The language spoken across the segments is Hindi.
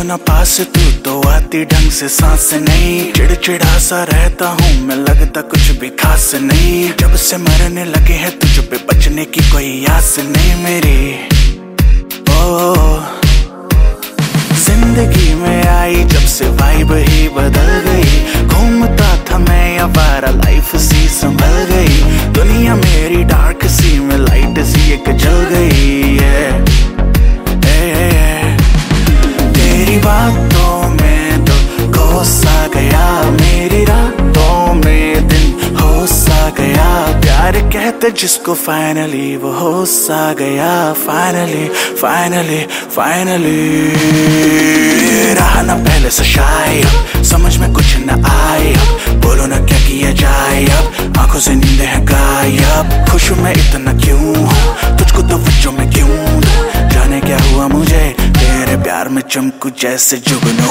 ना पास तू तो आती ढंग से सांस नहीं। चिड़चिड़ा सा रहता हूँ मैं, लगता कुछ भी खास नहीं। जब से मरने लगे हैं तुझ पे, बचने की कोई आस नहीं मेरी। ओ जिंदगी में आई जब से वाइब ही बदल गई। घूमता था मैं आवारा, लाइफ सी संभल गई। दुनिया मेरी डार्क सी में लाइट सी एक जल गई है। तेरी बातों में तो खो सा गया, मेरी रातों में दिन हो सा गया। प्यार कहते जिसको फाइनली वो हो सा गया। फाइनली फाइनली फाइनली रहा ना पहले से शायद, समझ में कुछ न आए। बोलो ना क्या किया जाए अब, आंखों से नींद है गायब। खुश मैं इतना क्यों हूँ, तुझको तवज्जो में क्यों दूं। जाने क्या हुआ मुझे, तेरे प्यार में चमकू जैसे जुगनू।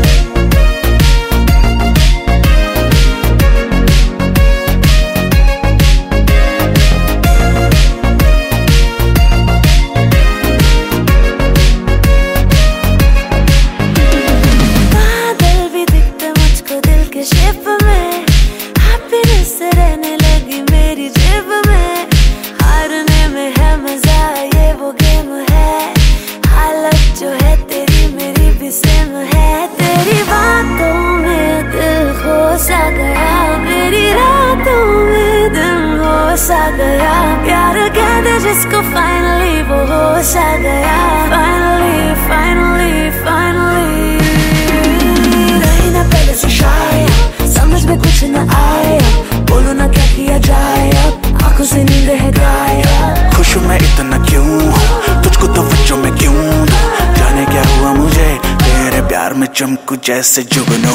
गया प्यार कहते जिसको फाइनली वो हो सा गया। फाइनली फाइनली फाइनली रही ना पहले से शायद, समझ में कुछ न आए। बोलो ना क्या किया जाए अब, आंखों से नींद है गायब। खुश मैं इतना क्यों हूँ, तुझको तवज्जो में क्यों दूं। जाने क्या हुआ मुझे, तेरे प्यार में चमकू जैसे जुगनू।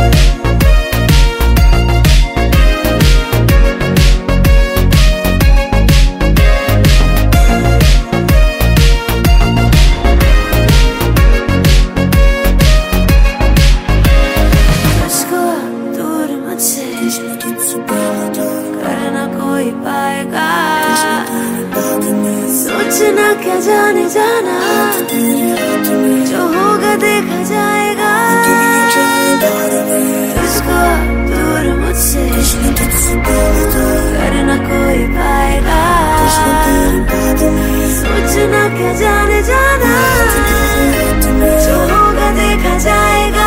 करना कोई पाएगा, सोचना क्या जाने जाना। जो होगा देखा जाएगा, तुझको दूर मुझसे करना कोई पाएगा। सोचना क्या जाने जाना, जो होगा देखा जाएगा।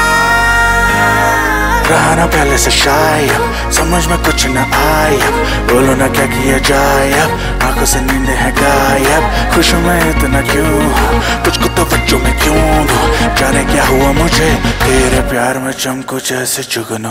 रहा ना पहले से शायद, समझ में कुछ न आया। बोलो ना क्या किया जाए अब, आंखों से नींद है गायब। खुश मैं इतना क्यों हूँ, तुझको तवज्जो में क्यों दूं। जाने क्या हुआ मुझे, तेरे प्यार में चमकू जैसे जुगनू।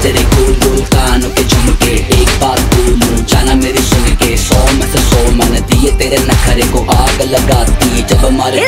तेरे गोल गोल कानों के झुमके। एक बात बोलूं जाना मेरी सुन के, 100 में से 100 मन दिए तेरे नखरे को आग लगाती जब हमारे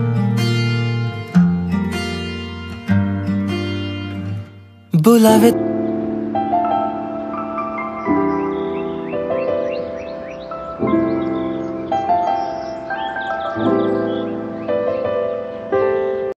बुलावे